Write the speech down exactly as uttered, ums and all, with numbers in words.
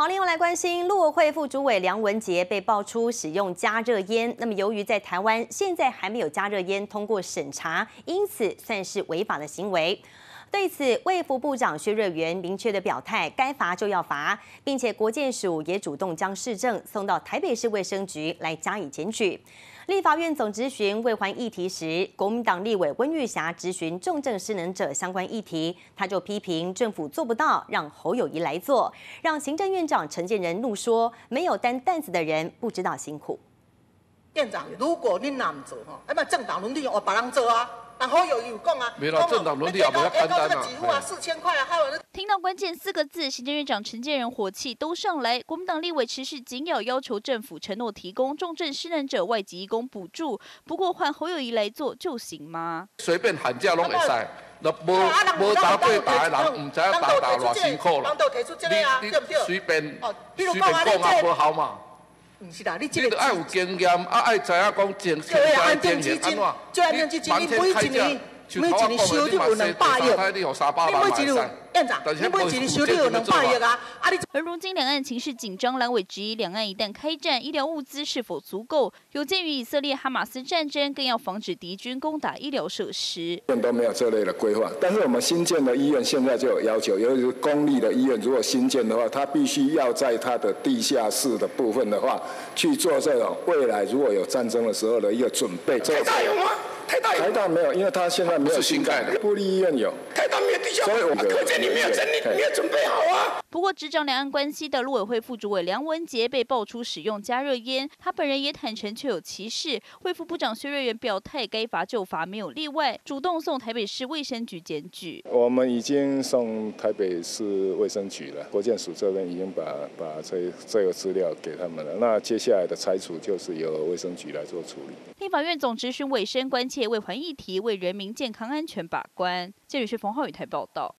好，另外来关心，陆委会副主委梁文杰被爆出使用加热烟。那么，由于在台湾现在还没有加热烟通过审查，因此算是违法的行为。对此，卫福部长薛瑞元明确的表态，该罚就要罚，并且国健署也主动将市政送到台北市卫生局来加以检举。立法院总质询卫环议题时，国民党立委温玉霞质询重症失能者相关议题，他就批评政府做不到，让侯友宜来做，让行政院长陈建仁怒说：“没有担担子的人不知道辛苦。” 院长，如果你哪唔做吼，那么政党轮替由别人做啊。然后有有讲啊， 没了，政党轮替也不要简单啊。 四千块啊，还有听到关键四个字，行政院长陈建仁火气都上来。国民党立委持续紧咬，要求政府承诺提供重症失能者外籍移工补助。不过换侯友宜来做就行吗？ 随便喊价拢会使，那无无答对答的人，唔知影答答偌辛苦啦。你你随便随便讲啊，无好嘛。 唔是啦，你这个爱有经验，啊爱知影讲经经济经验安怎？ 就按基金，你每一年每一年收入有两百亿，你每一年院长，你每一年收入有两百亿啊！啊你。 而如今两岸情势紧张，蓝委质疑两岸一旦开战，医疗物资是否足够？有鉴于以色列哈马斯战争，更要防止敌军攻打医疗设施。 都没有这类的规划，但是我们新建的医院现在就有要求，尤其是公立的医院，如果新建的话，它必须要在它的地下室的部分的话，去做这种未来如果有战争的时候的一个准备。 台大有吗？台大有？ 台大没有，因为它现在没有新盖的。部立医院有， 台大没有地下，所以我可见你没有整理，没有准备好啊。 不过，执掌两岸关系的陆委会副主委梁文杰被爆出使用加热烟，他本人也坦承确有其事。卫福部长薛瑞元表态，该罚就罚，没有例外，主动送台北市卫生局检举。 我们已经送台北市卫生局了，国健署这边已经把把这这个资料给他们了。那接下来的裁处就是由卫生局来做处理。 立法院总质询尾声，关切卫环议题，为人民健康安全把关。记者是冯浩宇台报道。